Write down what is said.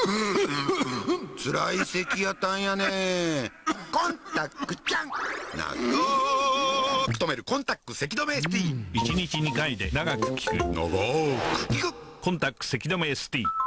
つらい咳やたんやね。コンタックちゃん長く止めるコンタック咳止め ST。 1日2回で長く効く長く効くコンタック咳止め ST。